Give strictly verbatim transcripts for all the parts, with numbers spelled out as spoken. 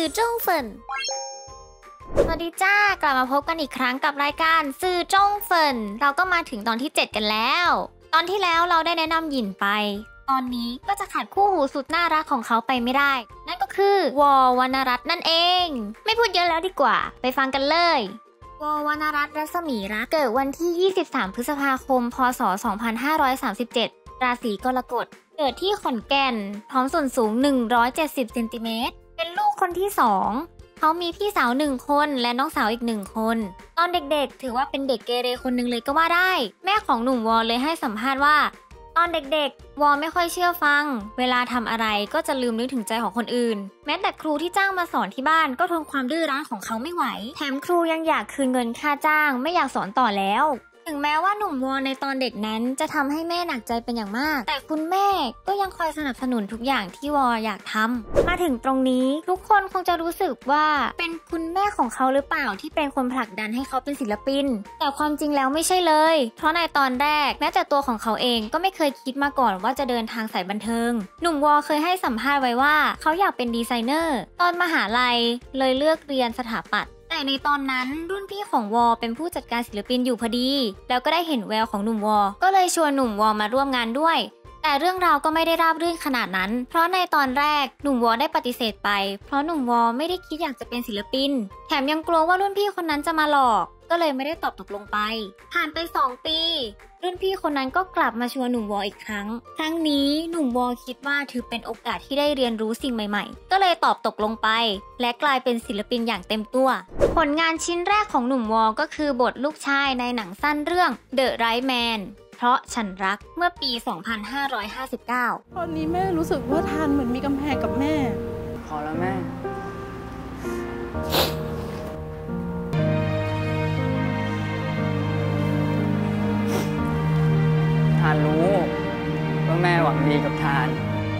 จงเฟินสวัสดีจ้ากลับมาพบกันอีกครั้งกับรายการสื่อจงเฟินเราก็มาถึงตอนที่เจ็ดกันแล้วตอนที่แล้วเราได้แนะนำหยินไปตอนนี้ก็จะขาดคู่หูสุดน่ารักของเขาไปไม่ได้นั่นก็คือวอวรรณรัตน์นั่นเองไม่พูดเยอะแล้วดีกว่าไปฟังกันเลยวอวรรณรัตน์รัศมีรักเกิดวันที่ยี่สิบสามพฤษภาคมพศสองพันห้าร้อยสามสิบเจ็ดราศีกรกฎเกิดที่ขอนแก่นพร้อมส่วนสูงหนึ่งร้อยเจ็ดสิบเซนติเมตรเป็นลูกคนที่สองเขามีพี่สาวหนึ่งคนและน้องสาวอีกหนึ่งคนตอนเด็กๆถือว่าเป็นเด็กเกเรคนหนึ่งเลยก็ว่าได้แม่ของหนุ่มวอเลยให้สัมภาษณ์ว่าตอนเด็กๆวอไม่ค่อยเชื่อฟังเวลาทำอะไรก็จะลืมนึกถึงใจของคนอื่นแม้แต่ครูที่จ้างมาสอนที่บ้านก็ทนความดื้อรั้นของเขาไม่ไหวแถมครูยังอยากคืนเงินค่าจ้างไม่อยากสอนต่อแล้วถึงแม้ว่าหนุ่มวอในตอนเด็กนั้นจะทำให้แม่หนักใจเป็นอย่างมากแต่คุณแม่ก็ยังคอยสนับสนุนทุกอย่างที่วออยากทำมาถึงตรงนี้ทุกคนคงจะรู้สึกว่าเป็นคุณแม่ของเขาหรือเปล่าที่เป็นคนผลักดันให้เขาเป็นศิลปินแต่ความจริงแล้วไม่ใช่เลยเพราะในตอนแรกแม้แต่ตัวของเขาเองก็ไม่เคยคิดมาก่อนว่าจะเดินทางสายบันเทิงหนุ่มวอเคยให้สัมภาษณ์ไว้ว่าเขาอยากเป็นดีไซเนอร์ตอนมหาลัยเลยเลือกเรียนสถาปัตย์แต่ในตอนนั้นรุ่นพี่ของวอเป็นผู้จัดการศิลปินอยู่พอดีแล้วก็ได้เห็นแววของหนุ่มวอก็เลยชวนหนุ่มวอมาร่วมงานด้วยแต่เรื่องราวก็ไม่ได้ราบรื่นขนาดนั้นเพราะในตอนแรกหนุ่มวอได้ปฏิเสธไปเพราะหนุ่มวอไม่ได้คิดอยากจะเป็นศิลปินแถมยังกลัวว่ารุ่นพี่คนนั้นจะมาหลอกก็เลยไม่ได้ตอบตกลงไปผ่านไปสองปีรุ่นพี่คนนั้นก็กลับมาชวนหนุ่มวออีกครั้งครั้งนี้หนุ่มวอคิดว่าถือเป็นโอกาสที่ได้เรียนรู้สิ่งใหม่ๆก็เลยตอบตกลงไปและกลายเป็นศิลปินอย่างเต็มตัวผลงานชิ้นแรกของหนุ่มวอก็คือบทลูกชายในหนังสั้นเรื่อง The Right Man เพราะฉันรักเมื่อปี สองพันห้าร้อยห้าสิบเก้าตอนนี้แม่รู้สึกว่าทานเหมือนมีกำแพงกับแม่พอแล้วแม่ทานรู้ว่าแม่หวังดีกับทาน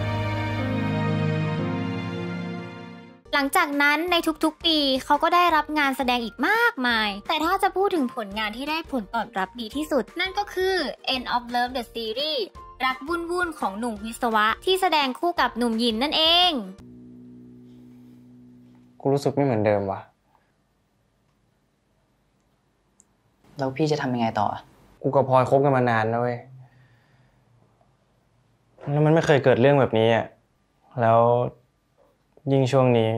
หลังจากนั้นในทุกๆปีเขาก็ได้รับงานแสดงอีกมากมายแต่ถ้าจะพูดถึงผลงานที่ได้ผลตอบรับดีที่สุดนั่นก็คือ End of Love the Series รักวุ่นวุ่นของหนุ่มวิศวะที่แสดงคู่กับหนุ่มหยินนั่นเองกูรู้สึกไม่เหมือนเดิมว่ะแล้วพี่จะทำยังไงต่อกูกับพลอยคบกันมานานนะเว้ยแล้วมันไม่เคยเกิดเรื่องแบบนี้อ่ะแล้วยิ่งช่วงนี้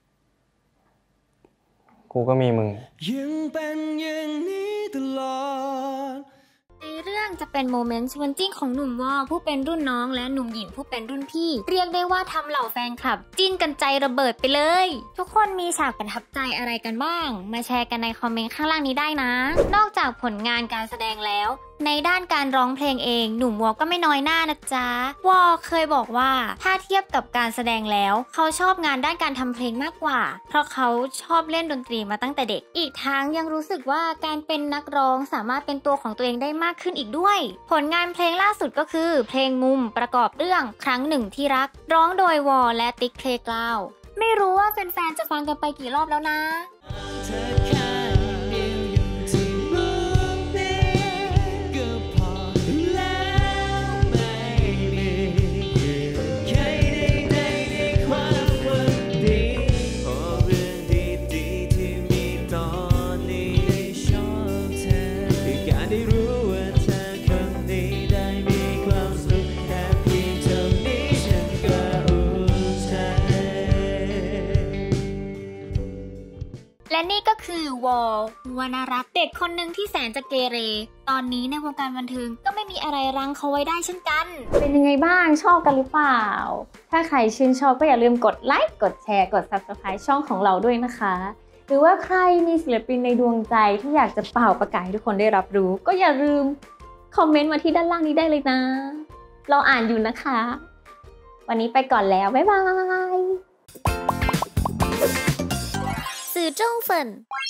กูก็มีมึงยังเป็นอย่างนี้ตลอดในเรื่องจะเป็นโมเมนต์ชวนจิ้นของหนุ่มวอผู้เป็นรุ่นน้องและหนุ่มหยินผู้เป็นรุ่นพี่เรียกได้ว่าทำเหล่าแฟนคลับจิ้นกันใจระเบิดไปเลยทุกคนมีฉากประทับใจอะไรกันบ้างมาแชร์กันในคอมเมนต์ข้างล่างนี้ได้นะนอกจากผลงานการแสดงแล้วในด้านการร้องเพลงเองหนุ่มวอก็ไม่น้อยหน้านะจ๊ะวอเคยบอกว่าถ้าเทียบกับการแสดงแล้วเขาชอบงานด้านการทำเพลงมากกว่าเพราะเขาชอบเล่นดนตรีมาตั้งแต่เด็กอีกทั้งยังรู้สึกว่าการเป็นนักร้องสามารถเป็นตัวของตัวเองได้มากขึ้นอีกด้วยผลงานเพลงล่าสุดก็คือเพลงมุมประกอบเรื่องครั้งหนึ่งที่รักร้องโดยวอและติ๊กเพลงกล่าวไม่รู้ว่าแฟนๆจะฟังกันไปกี่รอบแล้วนะและนี่ก็คือวอวรรณรัตน์เด็กคนหนึ่งที่แสนจะเกเรตอนนี้ในวงการบันเทิงก็ไม่มีอะไรรั้งเขาไว้ได้เช่นกันเป็นยังไงบ้างชอบกันหรือเปล่าถ้าใครชื่นชอบก็อย่าลืมกดไลค์กดแชร์กด ซับสไครบ์ ช่องของเราด้วยนะคะหรือว่าใครมีศิลปินในดวงใจที่อยากจะเป่าประกาศให้ทุกคนได้รับรู้ก็อย่าลืมคอมเมนต์มาที่ด้านล่างนี้ได้เลยนะเราอ่านอยู่นะคะวันนี้ไปก่อนแล้วบ๊ายบายสื่อจงเฟิน